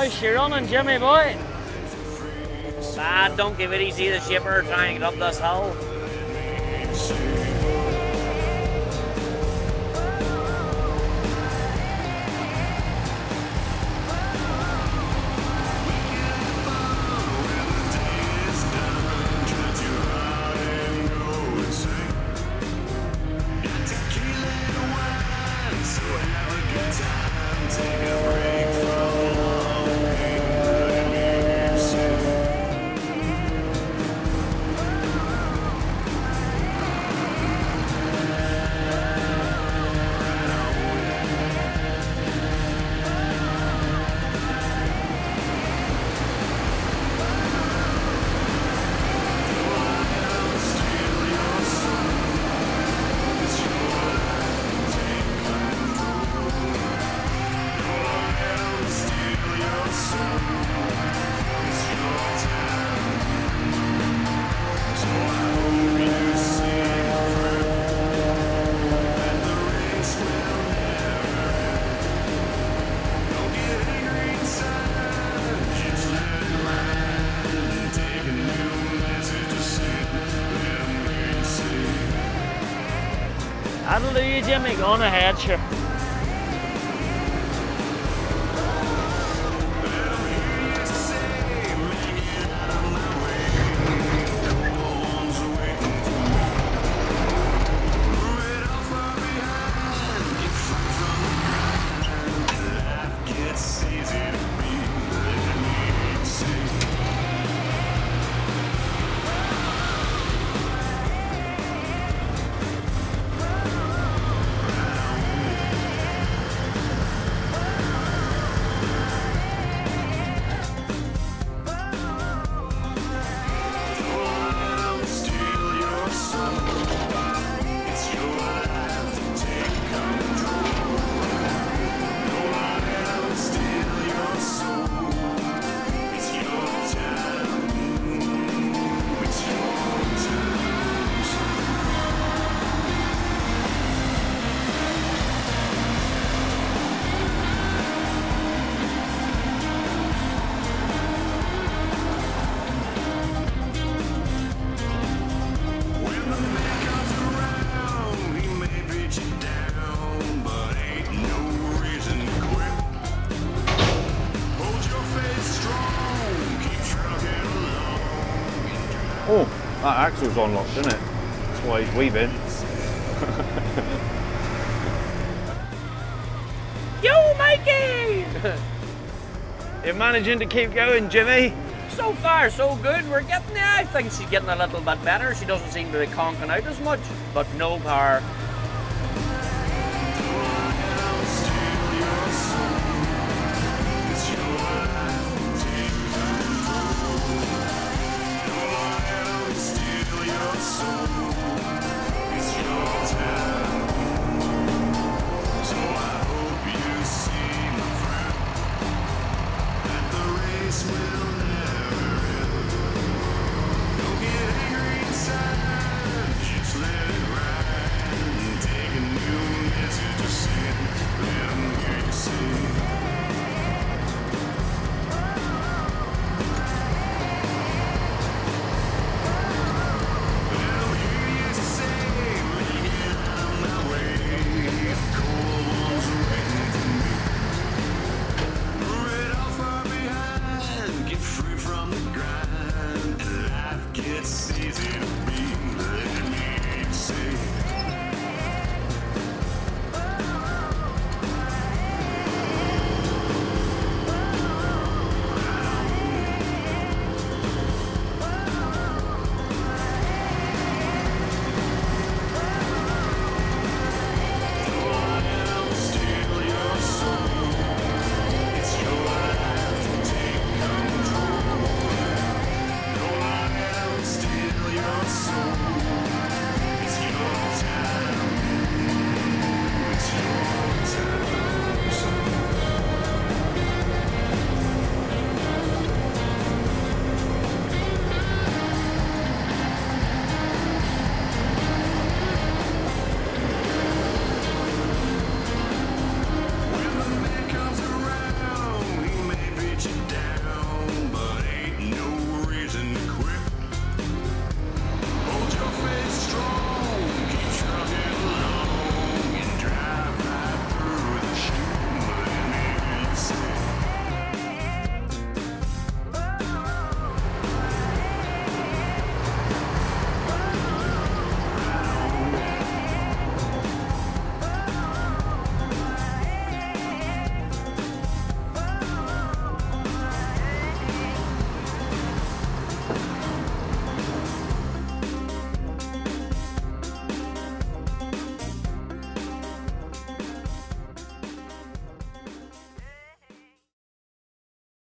How's she running, Jimmy boy? Bad, don't give it easy the shipper trying to get up this hill. That'll do you, Jimmy. Go on ahead, sure. Oh, that axle's unlocked, isn't it? That's why he's weaving. Yo, Mikey! You're managing to keep going, Jimmy. So far, so good. We're getting there. I think she's getting a little bit better. She doesn't seem to be conking out as much, but no power. Get free from the grind, and life gets easy.